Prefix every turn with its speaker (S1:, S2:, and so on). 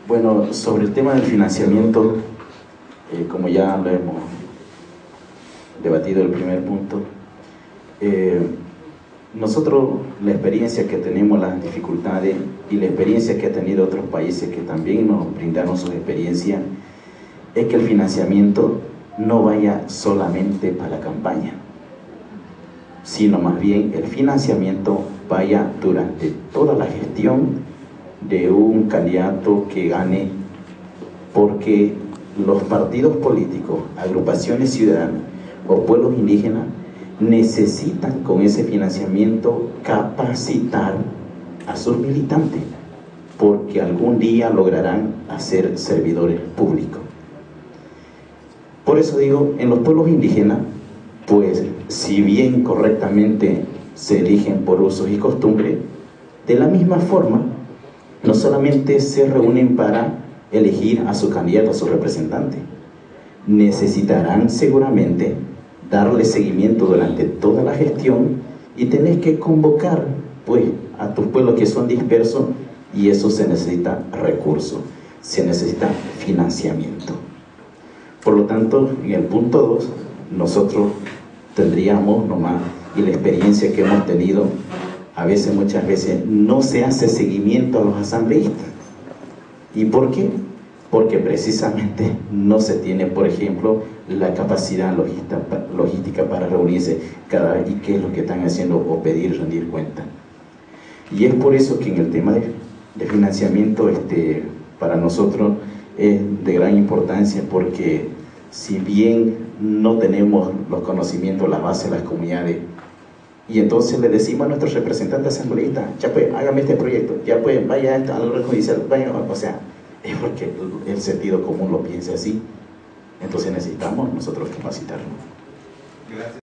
S1: Bueno, sobre el tema del financiamiento, como ya lo hemos debatido el primer punto, nosotros la experiencia que tenemos, las dificultades y la experiencia que han tenido otros países que también nos brindaron sus experiencias, es que el financiamiento no vaya solamente para la campaña, sino más bien el financiamiento vaya durante toda la gestión de un candidato que gane, porque los partidos políticos, agrupaciones ciudadanas o pueblos indígenas necesitan con ese financiamiento capacitar a sus militantes, porque algún día lograrán hacer servidores públicos. Por eso digo, en los pueblos indígenas, pues si bien correctamente se eligen por usos y costumbres, de la misma forma, no solamente se reúnen para elegir a su candidato, a su representante, necesitarán seguramente darle seguimiento durante toda la gestión y tenés que convocar pues a tus pueblos que son dispersos, y eso se necesita recursos, se necesita financiamiento. Por lo tanto, en el punto 2, nosotros tendríamos nomás, y la experiencia que hemos tenido, muchas veces no se hace seguimiento a los asambleístas. ¿Y por qué? Porque precisamente no se tiene, por ejemplo, la capacidad logística para reunirse cada vez y qué es lo que están haciendo o pedir y rendir cuenta. Y es por eso que en el tema de financiamiento para nosotros es de gran importancia, porque si bien no tenemos los conocimientos, las bases, las comunidades, y entonces le decimos a nuestros representantes asambleístas, ya pues, hágame este proyecto, ya pues, vaya al orden judicial, vaya, o sea, es porque el sentido común lo piensa así. Entonces necesitamos nosotros capacitarnos.
S2: Gracias.